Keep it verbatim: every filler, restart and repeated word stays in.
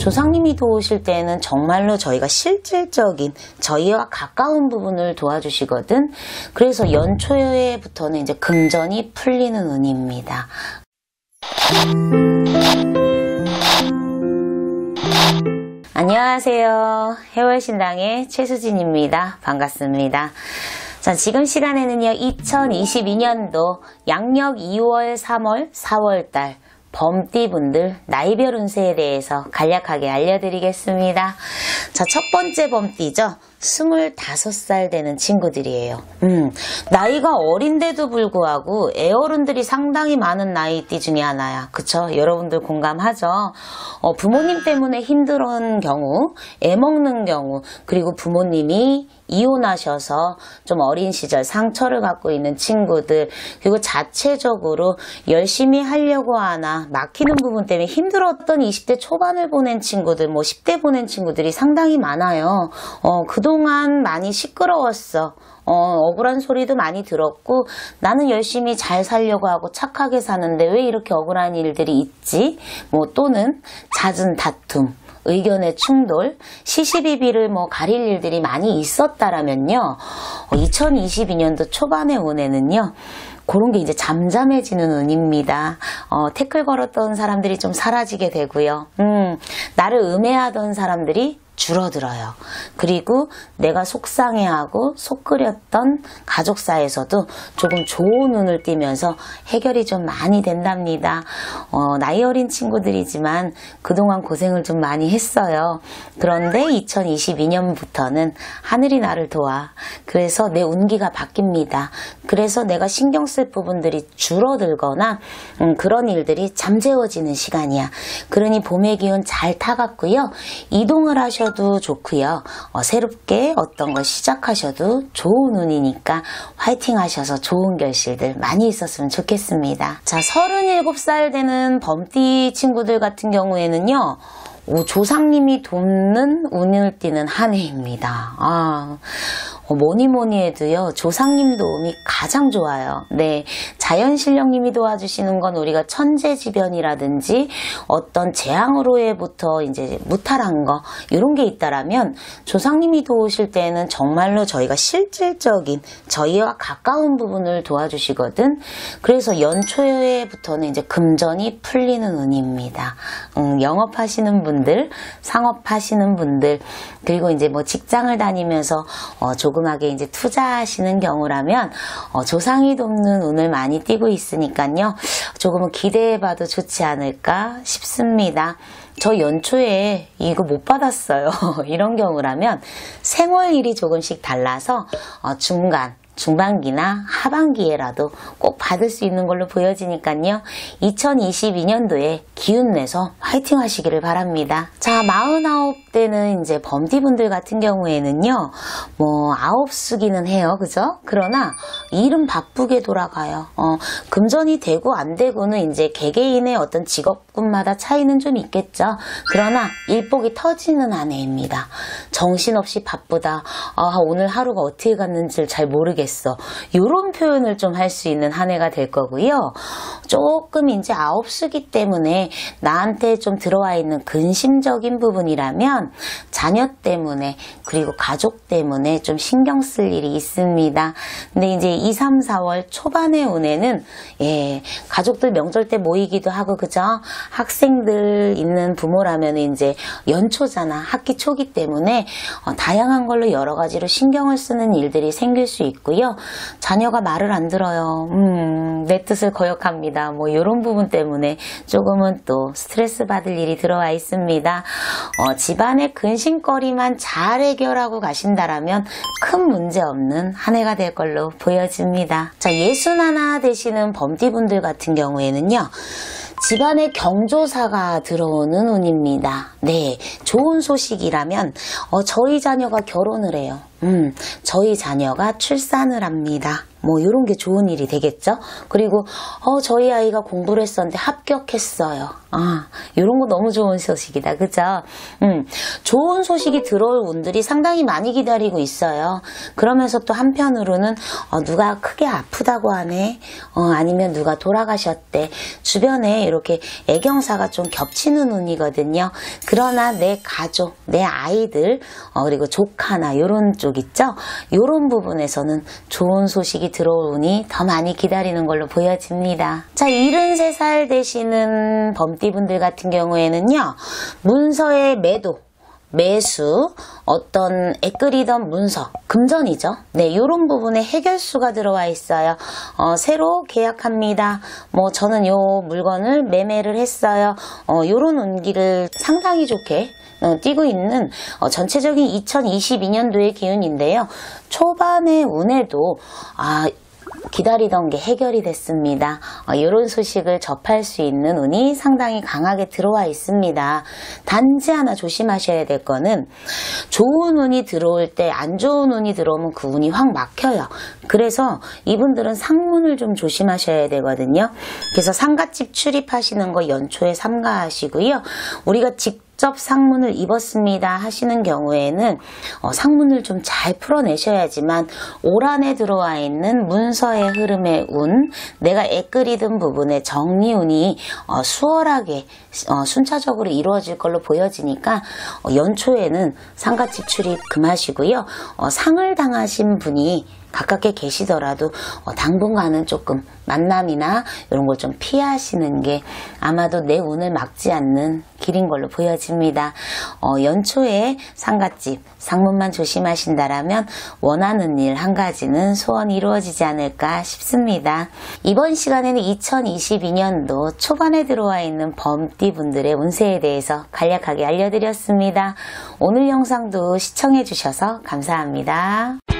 조상님이 도우실 때는 정말로 저희가 실질적인 저희와 가까운 부분을 도와주시거든. 그래서 연초에부터는 이제 금전이 풀리는 운입니다. 안녕하세요. 해월신당의 최수진입니다. 반갑습니다. 자, 지금 시간에는요, 이천이십이 년도 양력 이월, 삼월, 사월달 범띠분들 나이별 운세에 대해서 간략하게 알려드리겠습니다. 자, 첫 번째 범띠죠. 스물다섯 살 되는 친구들이에요. 음, 나이가 어린데도 불구하고 애어른들이 상당히 많은 나이대 중에 하나야. 그쵸? 여러분들 공감하죠? 어, 부모님 때문에 힘들은 경우, 애 먹는 경우, 그리고 부모님이 이혼하셔서 좀 어린 시절 상처를 갖고 있는 친구들, 그리고 자체적으로 열심히 하려고 하나 막히는 부분 때문에 힘들었던 이십 대 초반을 보낸 친구들, 뭐 십 대 보낸 친구들이 상당히 많아요. 어, 그동안 많이 시끄러웠어. 어, 억울한 소리도 많이 들었고, 나는 열심히 잘 살려고 하고 착하게 사는데 왜 이렇게 억울한 일들이 있지? 뭐 또는 잦은 다툼, 의견의 충돌, 시시비비를 뭐 가릴 일들이 많이 있었다라면요, 어, 이천이십이 년도 초반에 운에는요, 그런 게 이제 잠잠해지는 운입니다. 어, 태클 걸었던 사람들이 좀 사라지게 되고요. 음, 나를 음해하던 사람들이 줄어들어요. 그리고 내가 속상해하고 속 끓였던 가족사에서도 조금 좋은 눈을 띄면서 해결이 좀 많이 된답니다. 어, 나이 어린 친구들이지만 그동안 고생을 좀 많이 했어요. 그런데 이천이십이 년부터는 하늘이 나를 도와. 그래서 내 운기가 바뀝니다. 그래서 내가 신경 쓸 부분들이 줄어들거나 음, 그런 일들이 잠재워지는 시간이야. 그러니 봄의 기운 잘 타갔고요. 이동을 하셔 도 좋고요. 어, 새롭게 어떤 걸 시작하셔도 좋은 운이니까 화이팅 하셔서 좋은 결실들 많이 있었으면 좋겠습니다. 자, 서른일곱 살 되는 범띠 친구들 같은 경우에는요, 오, 조상님이 돕는 운을 띠는 한 해입니다. 아, 어, 뭐니 뭐니 해도요, 조상님 도움이 가장 좋아요. 네, 자연신령님이 도와주시는 건 우리가 천재지변이라든지 어떤 재앙으로부터 이제 무탈한 거, 이런 게 있다라면 조상님이 도우실 때는 정말로 저희가 실질적인 저희와 가까운 부분을 도와주시거든. 그래서 연초에부터는 이제 금전이 풀리는 운입니다. 음, 영업하시는 분들, 상업하시는 분들, 그리고 이제 뭐 직장을 다니면서 어, 조금하게 이제 투자하시는 경우라면 어, 조상이 돕는 운을 많이 띄고 있으니까요. 조금은 기대해봐도 좋지 않을까 싶습니다. 저 연초에 이거 못 받았어요. 이런 경우라면 생월일이 조금씩 달라서 어, 중간, 중반기나 하반기에라도 꼭 받을 수 있는 걸로 보여지니까요. 이천이십이 년도에 기운 내서 화이팅 하시기를 바랍니다. 자, 마흔아홉 대는 이제 범띠분들 같은 경우에는요, 뭐 아홉 수기는 해요. 그죠? 그러나 일은 바쁘게 돌아가요. 어, 금전이 되고 안 되고는 이제 개개인의 어떤 직업군마다 차이는 좀 있겠죠. 그러나 일복이 터지는 한 해입니다. 정신없이 바쁘다. 아, 오늘 하루가 어떻게 갔는지 잘 모르겠어요. 이런 표현을 좀 할 수 있는 한 해가 될 거고요. 조금 이제 아홉 수기 때문에 나한테 좀 들어와 있는 근심적인 부분이라면 자녀 때문에 그리고 가족 때문에 좀 신경 쓸 일이 있습니다. 근데 이제 이, 삼, 사월 초반의 운에는 예, 가족들 명절 때 모이기도 하고 그죠? 학생들 있는 부모라면 이제 연초잖아. 학기 초기 때문에 어, 다양한 걸로 여러 가지로 신경을 쓰는 일들이 생길 수 있고요. 자녀가 말을 안 들어요. 음, 내 뜻을 거역합니다. 뭐 이런 부분 때문에 조금은 또 스트레스 받을 일이 들어와 있습니다. 어, 집안의 근심거리만 잘 해결하고 가신다라면 큰 문제 없는 한 해가 될 걸로 보여집니다. 자, 예순하나 되시는 범띠분들 같은 경우에는요, 집안에 경조사가 들어오는 운입니다. 네, 좋은 소식이라면 어, 저희 자녀가 결혼을 해요. 음, 저희 자녀가 출산을 합니다. 뭐 이런 게 좋은 일이 되겠죠. 그리고 어, 저희 아이가 공부를 했었는데 합격했어요. 아, 이런 거 너무 좋은 소식이다. 그죠? 음, 좋은 소식이 들어올 운들이 상당히 많이 기다리고 있어요. 그러면서 또 한편으로는 어, 누가 크게 아프다고 하네. 어, 아니면 누가 돌아가셨대. 주변에 이렇게 애경사가 좀 겹치는 운이거든요. 그러나 내 가족, 내 아이들, 어, 그리고 조카나 이런 쪽 있죠? 이런 부분에서는 좋은 소식이 들어올 운이 더 많이 기다리는 걸로 보여집니다. 자, 칠십삼 살 되시는 범띠분들 같은 경우에는요, 문서의 매도, 매수, 어떤 애끓이던 문서, 금전이죠. 네, 이런 부분에 해결수가 들어와 있어요. 어, 새로 계약합니다. 뭐 저는 요 물건을 매매를 했어요. 어, 요런 운기를 상당히 좋게 어, 띄고 있는 어, 전체적인 이천이십이 년도의 기운인데요. 초반의 운에도 아 기다리던 게 해결이 됐습니다. 어, 이런 소식을 접할 수 있는 운이 상당히 강하게 들어와 있습니다. 단지 하나 조심하셔야 될 거는 좋은 운이 들어올 때 안 좋은 운이 들어오면 그 운이 확 막혀요. 그래서 이분들은 상문을 좀 조심하셔야 되거든요. 그래서 상가집 출입하시는 거 연초에 삼가하시고요. 우리가 직 직접 상문을 입었습니다 하시는 경우에는 어, 상문을 좀 잘 풀어내셔야지만 올 한해 들어와 있는 문서의 흐름의 운, 내가 애끓이던 부분의 정리운이 어, 수월하게 어, 순차적으로 이루어질 걸로 보여지니까 어, 연초에는 상가집 출입 금하시고요. 어, 상을 당하신 분이 가깝게 계시더라도 어, 당분간은 조금 만남이나 이런 걸 좀 피하시는 게 아마도 내 운을 막지 않는 길인 걸로 보여집니다. 어, 연초에 상갓집, 상문만 조심하신다라면 원하는 일 한 가지는 소원이 이루어지지 않을까 싶습니다. 이번 시간에는 이천이십이 년도 초반에 들어와 있는 범띠분들의 운세에 대해서 간략하게 알려드렸습니다. 오늘 영상도 시청해 주셔서 감사합니다.